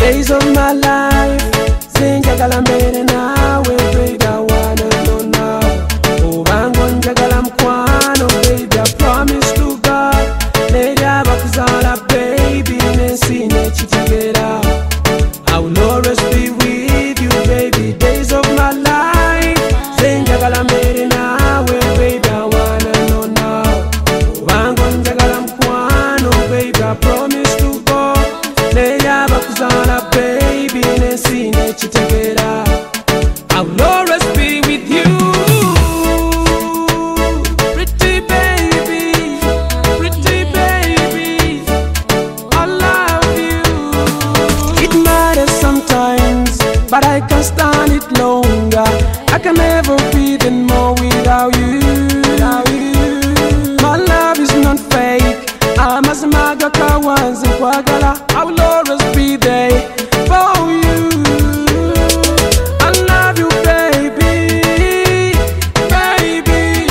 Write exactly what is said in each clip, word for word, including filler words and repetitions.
Days of my life, sinjagala mbere nawe, baby, I wanna know now. Obango njagala mkwano, baby, I promise to God. Lady abakuzala, baby, nensi nechitegera. I will always be with you, baby. Days of my life, sinjagala mbere nawe, baby, I wanna know now. Obango njagala mkwano, baby, I promise to God. Lady abakuzala, baby, nensi nechitegera. I will always be with you. Pretty baby, pretty baby, I love you. It matters sometimes, but I can't stand it longer. I can never be the more without you. Without you. My love is not fake. I'm as maga kawanzi kwagala. I will always be there for you. I love you, baby, baby.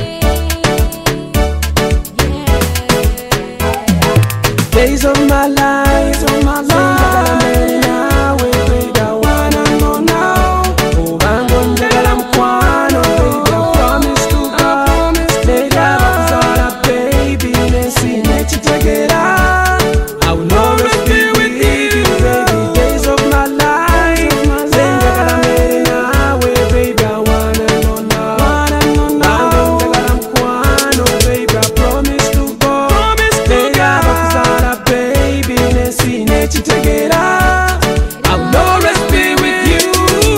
Days of my life, of my life. Nawe, baby, I wanna know now. Obango njagala mkwano, baby, I promise to God. Lady abakuzala, baby, nensi nechitegera. I will always be with you, baby. Days of my life, sinjagala mbere nawe, baby, I wanna know now. Obango njagala mkwano, baby, I promise to God. Lady abakuzala, baby, nensi nechitegera. I will always be with you.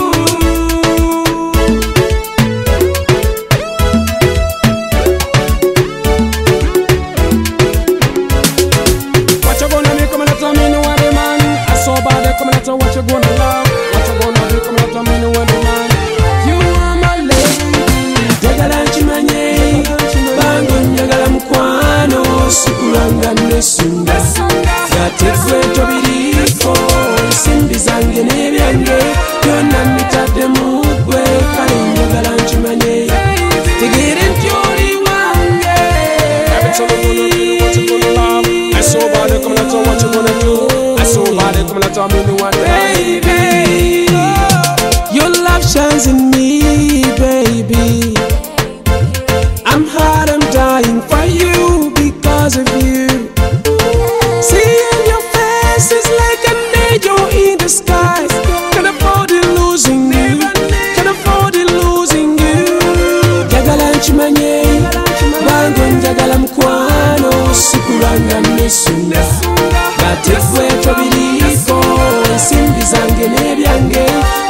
What you gonna be coming at me, no other man? I saw bad they coming at what you gonna love. What you gonna be coming at me, no other man? You are my lady. Jagala nchimanye, bango njagala mkwano, sikulanga nesunda. Yategwe tobiriko, simbi zange nebyange, byonna mitadde mugwe, kale njagala nchimanye. Tegere nti oli wange. Every time I'm gonna do what you gonna love. I saw bad they coming at what you gonna do. I saw bad they coming at me, no other man. Baby, your love shines in me, baby. I'm hard, I'm dying for you because of you. Seeing your face is like an angel in the sky. Can't afford it losing you. Can't afford it losing you. Jagala nchimanye, bango njagala mkwano, sikulanga nesunda. Bategwe tobiriko, simbi zange nebyange,